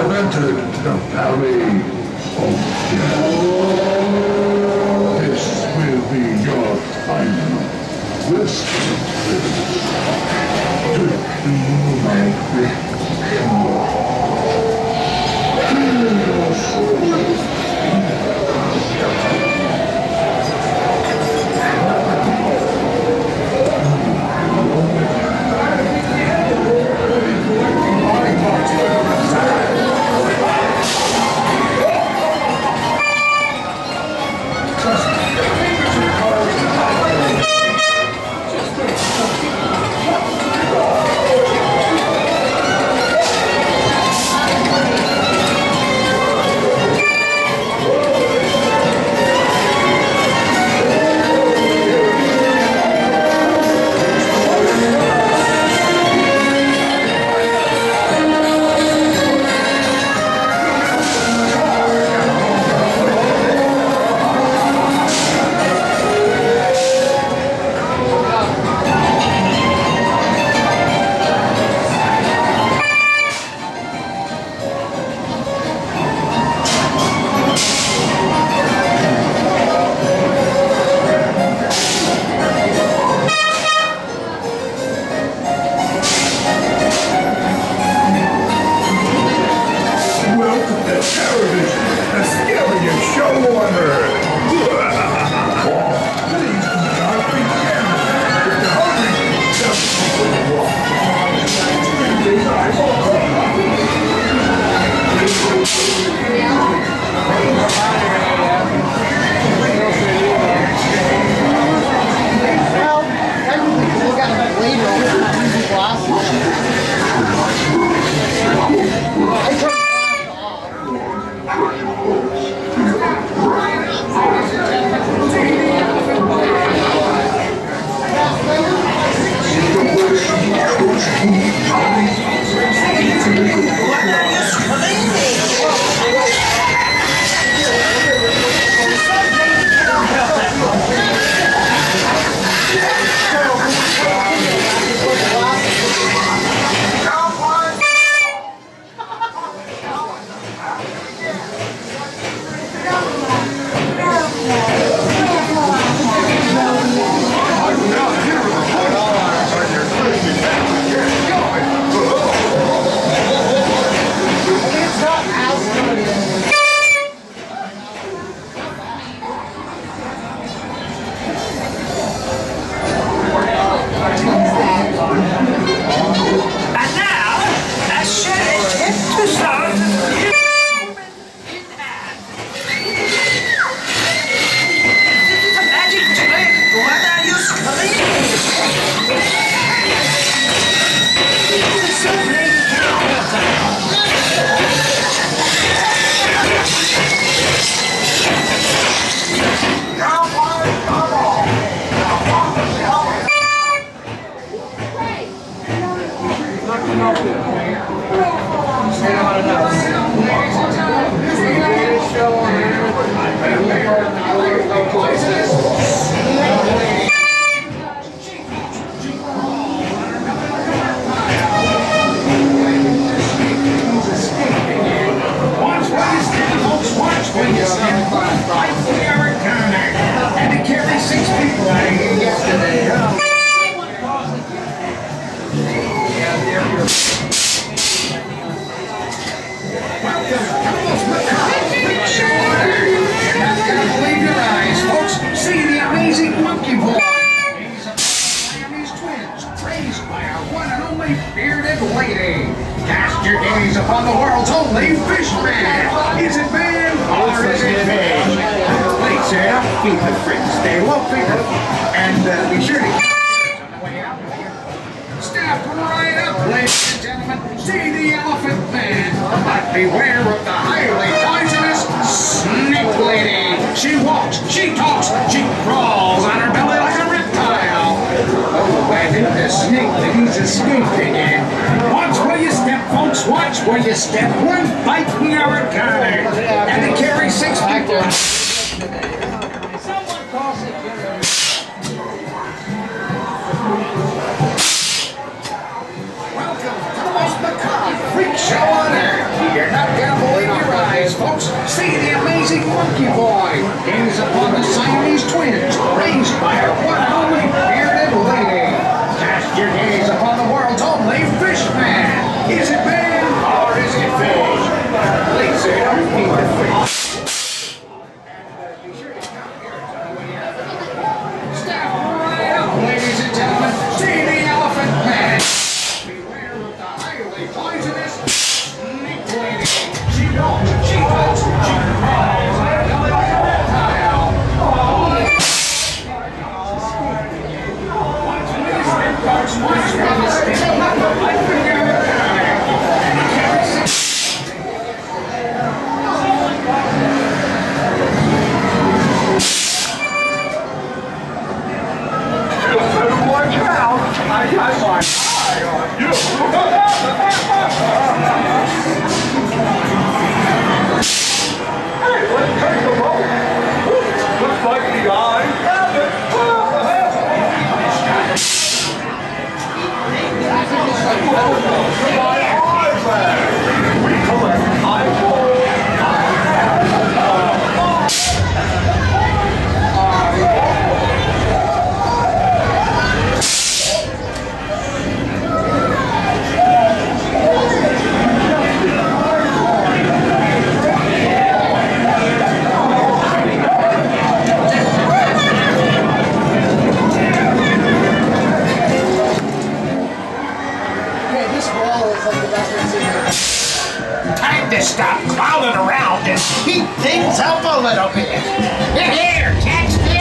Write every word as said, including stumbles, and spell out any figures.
have entered the Valley of Death. This will be your final resting place. To my upon the world's only fishman. Is it man or is it fish? Please, sir, keep the freaks. They won't figure. And uh, be sure to keep on the way out. Step right up, ladies and gentlemen. See the elephant man. But beware of the highly poisonous snake lady. She walks, she talks, she crawls on her belly like a reptile. Oh, I think the snake lady's escaping in. Watch where you step, folks. Watch where you step. One bite from our counter. And they carry six people. Someone calls it. Welcome to the most macabre freak show on earth. You're not stop clowning around and heat things up a little bit. Here, catch this.